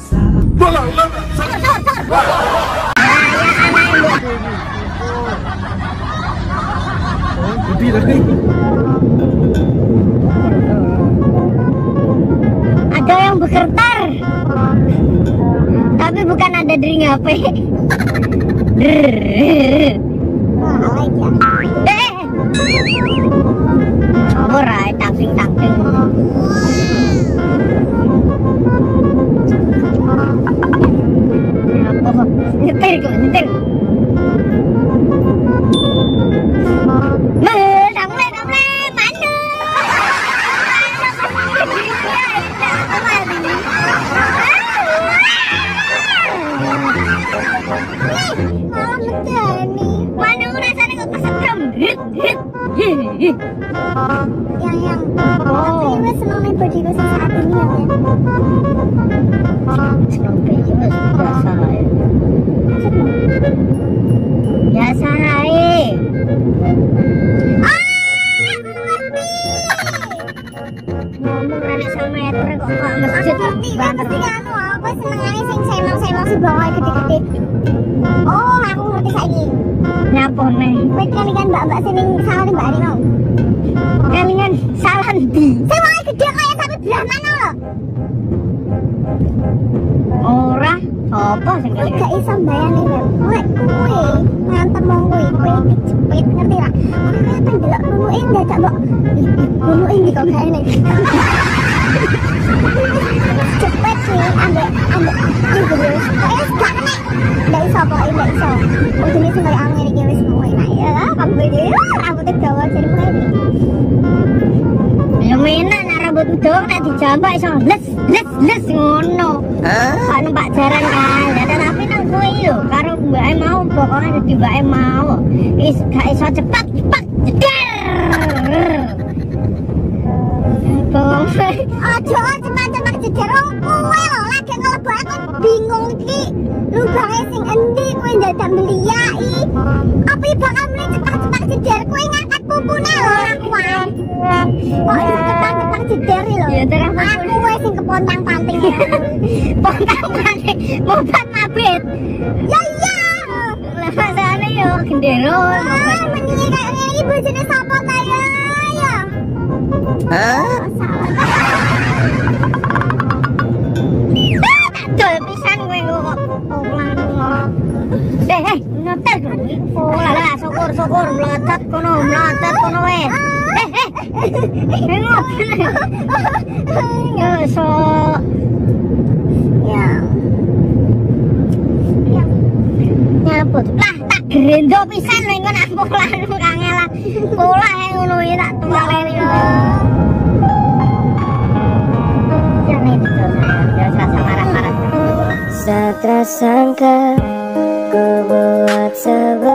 Ada yang bergetar, tapi bukan ada dering HP. Alright, tapping. Nyetir. Yang tapi gue seneng nih body gue saat ini Seneng biasa ngomong rada sama meter kok masjid ngerti anu apa senengane sing semang si bawah gede-gede. Oh, aku ngerti saiki. Nyapa nih? Kowe kan mbak-mbak sing salah Mbak Rino. Kelingan salah ndi? Sing wae gede kaya sapi Brahman lho. Ora, sapa sing kelingan? Gak iso mbayani kowe ngantem wong kowe dijepit ngerti ra? Kowe pengen delok nunuke dadak kok nunuke iki kok gak enek. Cepet sih ambek iki wis gak kena. Ndak iso pokoke ndak iso. Ujune sing kaya angin iki wis kowe nak ya. Kabeh iki rambutnya dawa jadi mrene. Ya menak nek rambut ndok nek dijambak iso les ngono. Kok numpak jaran kan. Tapi nang kowe lho karo mbake mau pokoknya dadi mbake mau. Wis gak iso cepet jeder. Aja cepat-cepat jeder kowe lho lagi ngelebu aku bingung iki. Lubange sing endi kowe dadak mliyaki. Apa bakal muni cepat-cepat jeder kowe ngangkat pupune lho ora kuat. Kok cepat-cepat jeder lho. Ya terang aku wis sing kepontang-panting. Pontang-panting mobat mabit. Ya iya. Lah masane yo gendero mobat. Menyi kayak ngene iki bojone sapa ta ya? Dol pisan kowe kok pulang. Nyetir lah syukur mlatet kono weh. So ya nyaput lah tak gerendo pisan ning ngono aku lan kangelan kula ngono iki tak tuwaleni yo. Jangan itu saya rasa marah-marah. Saat sangka ku buat sebuah